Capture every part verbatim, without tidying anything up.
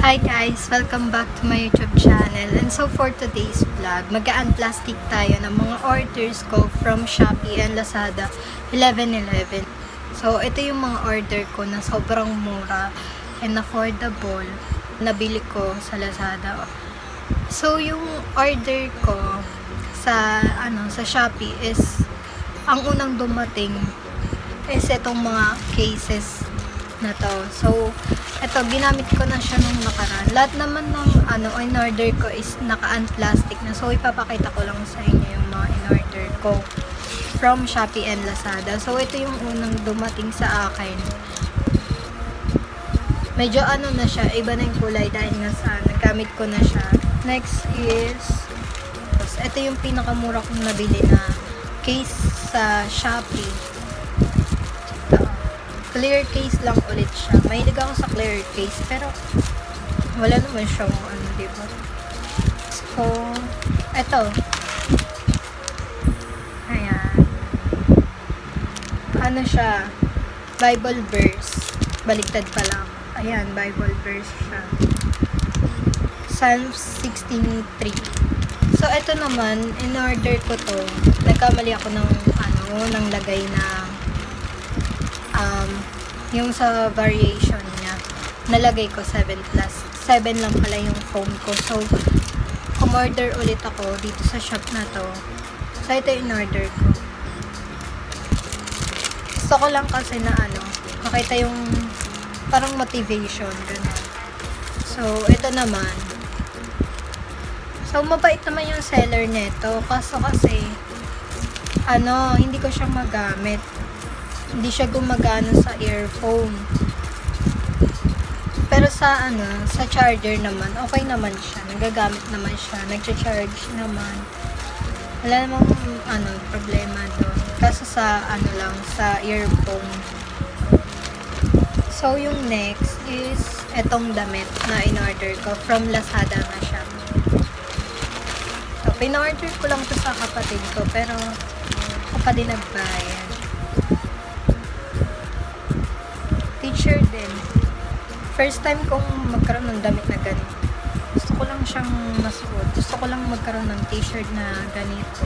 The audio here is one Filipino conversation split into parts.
Hi guys! Welcome back to my YouTube channel. And so for today's vlog, mag-unplastic tayo ng mga orders ko from Shopee and Lazada eleven eleven. So ito yung mga order ko na sobrang mura and affordable. Nabili ko sa Lazada. So yung order ko sa ano sa Shopee is ang unang dumating is itong mga cases na to. So, ito, ginamit ko na siya nung nakaraan. Lahat naman ng ano, in-order ko is naka-unplastic na. So, ipapakita ko lang sa inyo yung mga in-order ko from Shopee and Lazada. So, ito yung unang dumating sa akin. Medyo ano na siya, iba na yung kulay dahil nga sa nagamit ko na siya. Next is, ito yung pinakamura kong nabili na case sa Shopee. Clear case lang ulit siya. Mahilig ako sa clear case, pero wala naman siyang ano, diba? So, eto. Ayan. Ano siya? Bible verse. Baligtad pa lang. Ayan, Bible verse siya. Psalm sixteen three. So, eto naman, in-order ko to. Nagkamali ako ng, ano, ng lagay na Um, yung sa variation niya, nalagay ko seven plus. seven lang pala yung phone ko. So, umorder ulit ako dito sa shop na to. So, ito yung order ko. Gusto ko lang kasi na ano, makita yung parang motivation, gano'n. So, ito naman. So, mabait naman yung seller nito. Kaso kasi, ano, hindi ko siya magamit. Hindi siya gumagana sa earphone. Pero sa ano, sa charger naman, okay naman siya. Nagagamit naman siya. Nagcha-charge naman. Wala namang ano, problema doon. Kaso sa ano lang, sa earphone. So, yung next is etong damit na in-order ko. From Lazada na siya. So, pin-order ko lang to sa kapatid ko. Pero, ako pa din nagbayad. T-shirt din. First time kong magkaroon ng damit na ganito. Gusto ko lang siyang masuot. Gusto ko lang magkaroon ng t-shirt na ganito.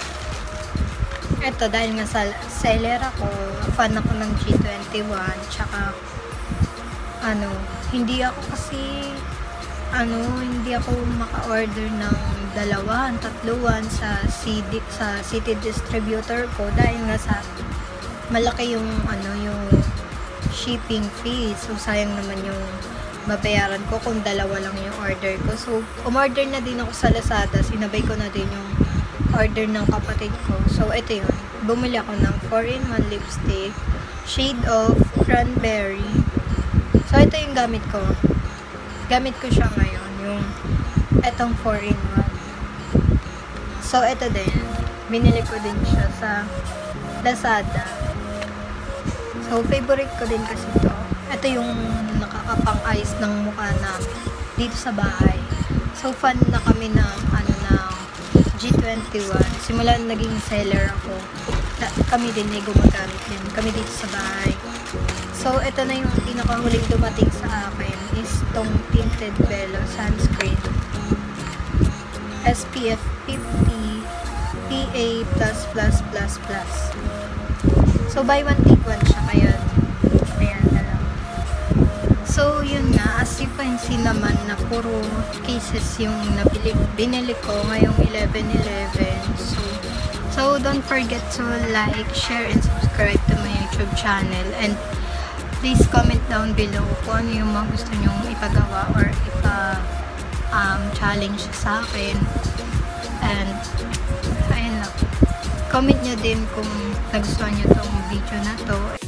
Ito, dahil nga sa seller ako, fan ako ng G twenty-one, tsaka ano, hindi ako kasi ano, hindi ako maka-order ng dalawan, tatluan sa C D, sa city distributor ko dahil nga sa malaki yung ano, yung shipping fee. So, sayang naman yung babayaran ko kung dalawa lang yung order ko. So, umorder na din ako sa Lazada. Sinabay ko na din yung order ng kapatid ko. So, ito yun. Bumili ako ng four in one lipstick. Shade of cranberry. So, ito yung gamit ko. Gamit ko siya ngayon. Yung etong four in one. So, ito din. Binili ko din siya sa Lazada. So, favorite ko din kasi ito. Ito yung nakakapang-ayos ng mukha namin dito sa bahay. So, fan na kami ng, ano, ng G twenty-one. Simula naging seller ako. Kami din ay gumagamit din. Kami dito sa bahay. So, ito na yung pinakahuling dumating sa akin is tong Tinted Velo Sunscreen. S P F fifty P A plus plus plus plus. So, buy one, take one siya. Kaya, ayan na lang. So, yun na. As you can see naman na puro cases yung nabili, binili ko ngayong eleven eleven. So, so, don't forget to like, share, and subscribe to my YouTube channel. And, please comment down below kung ano yung mga gusto nyong ipagawa or ipa-challenge um, sa akin. And, ayan lang. Comment nyo din kung nagustuhan nyo tong video na to.